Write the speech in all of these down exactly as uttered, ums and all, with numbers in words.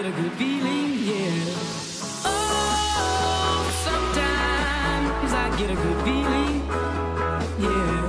get a good feeling, yeah. Oh, sometimes I get a good feeling, yeah.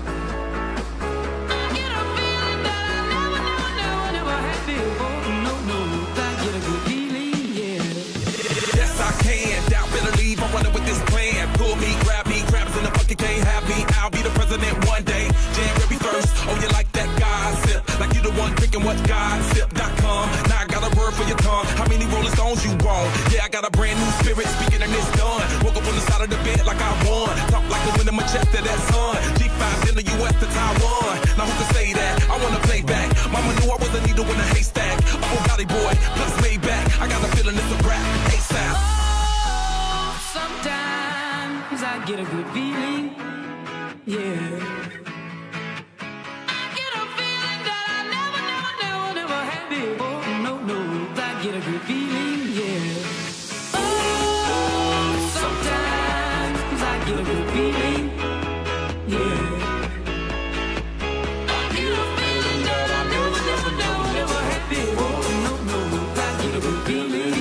I get a feeling that I never, never, never, never had before. No, no, I get a good feeling, yeah. Yes, I can. Doubt, better leave. I'm running with this plan. Pull me, grab me, crabs in the bucket can't have me. I'll be the president one day. January first. Oh, you like that gossip? Like you the one drinking what gossip dot com. Now I got a word for your tongue. How many Rolling Stones you want? Yeah, I got a brand new spirit speaking and it's done. Woke up on the side of the bed like I won. Talk like the wind in my chest to that sun. G five in the U S to Taiwan. Now who can say that? I wanna play back. Mama knew I was a needle in a haystack. Oh, Gotti boy, plus Maybach. I got a feeling it's a rap. ASAP. Oh, sometimes I get a good feeling, yeah. Get a good feeling, yeah. Oh, sometimes I get a good feeling, yeah. I get a feeling that I never, never, never, never had before. No, no, I get a good feeling.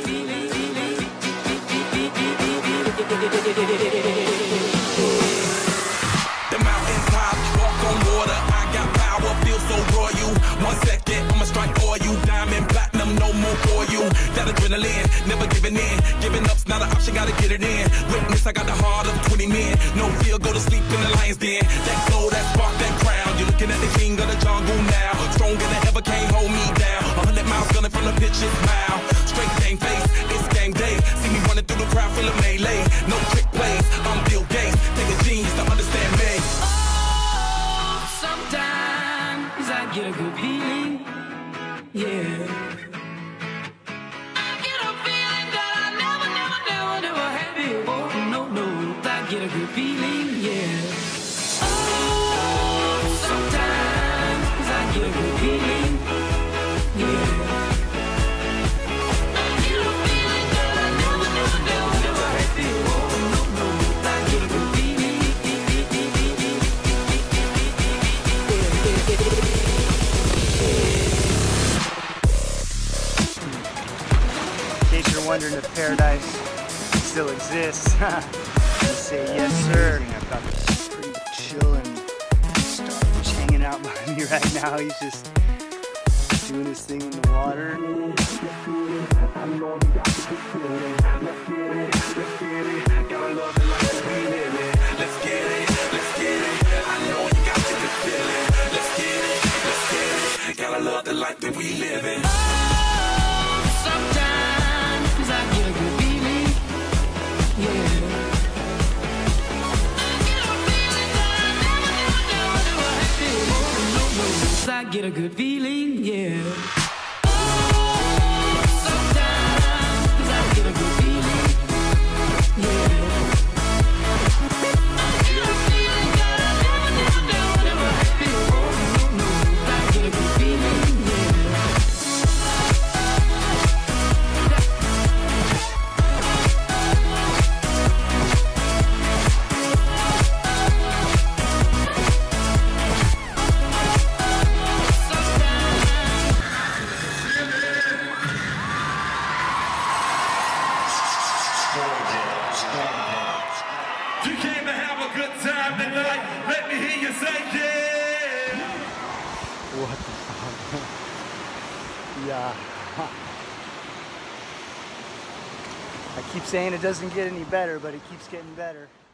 The mountain top, walk on water. I got power, feel so royal. One second, I'ma strike oil. Diamond, platinum, no more for you. That adrenaline, never giving in. Giving up's not an option, gotta get it in. Witness, I got the heart of twenty men. No fear, go to sleep in the lion's den. That glow, that spark, that crown. You're looking at the king of the jungle now. Stronger than ever, can't hold me down. A hundred miles gunning from the pitch's mile. Straight game face, it's game day. See me running through the crowd full of melee. No trick plays, I'm Bill Gates. Take a genius to understand me. Oh, sometimes I get a good feeling, yeah. I get a feeling that I never, never, never, never had before. No, no, I get a good feeling, yeah. Oh, sometimes I get a good feeling, yeah. I get a feeling that I never, never, never, never had before. No, no, I get a good feeling. In case you're wondering if paradise still exists, I say yes, sir. I've got this pretty chillin' starfish hanging out behind me right now. He's just doing his thing in the water. Gotta love the life that we live in. Oh, sometimes I get a good feeling, yeah. I get a feeling that I never, never, never, never had before. No, no, I get a good feeling, yeah. Oh, sometimes I get a good feeling, yeah. I get a feeling that I never, never, never, never had before. No, no, I get a good feeling, yeah. You came to have a good time tonight. Let me hear you say yeah. What the fuck? Yeah. I keep saying it doesn't get any better, but it keeps getting better.